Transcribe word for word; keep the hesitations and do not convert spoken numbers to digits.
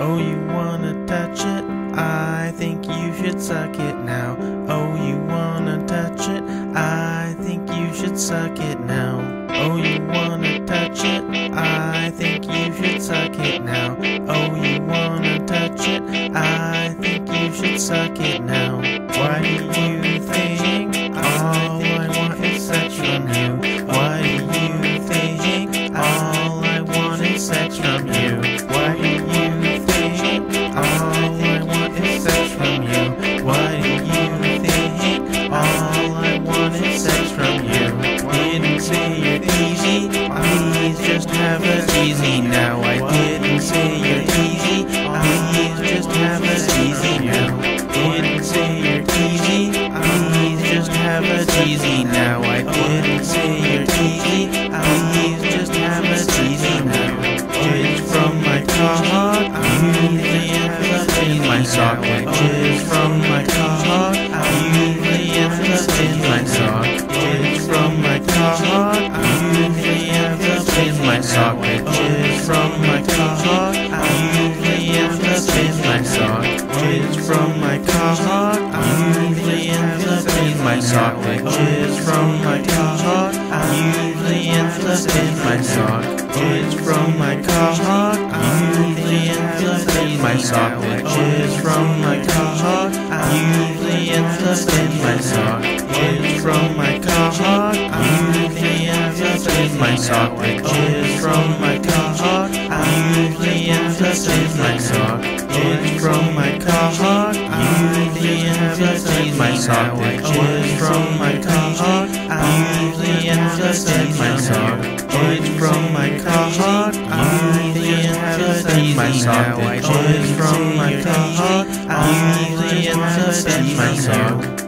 Oh, you wanna touch it? I think you should suck it now. Oh, you wanna touch it? I think you should suck it now. Oh, you wanna touch it? I think you should suck it now. Oh, you wanna touch it? I think you should suck it now. Why do you think all I want is sex from you? Why do you think all I want is sex from you? Why do you think all I want is sex from you? Why do you think all I want is sex from you? Didn't say you're easy, please just have it easy now. I didn't say you're easy, please just have it easy now. Didn't say you're easy, please just have it easy now. I didn't say you're easy, please just have it easy now. Jizz from my cock, usually ends up in my socket. Jizz from my cock, usually ends up in my sock. Jizz from my cock, usually ends up in my socket. Jizz from my cock, usually ends up in my sock. Jizz from my cock, usually ends up in my socket. Jizz from my cock, usually ends up in my sock. Jizz from my cock, usually ends up in my socket. Jizz from my cock, usually ends up in my sock. Jizz from my cock, usually ends up in my socket. Jizz from my cock, usually ends up in my sock. Jizz from my cock, usually ends up in my socket. Jizz from my cock, usually ends up in my sock. Jizz from my cock, usually ends up in my socket. Jizz from my cock, usually ends up in my sock.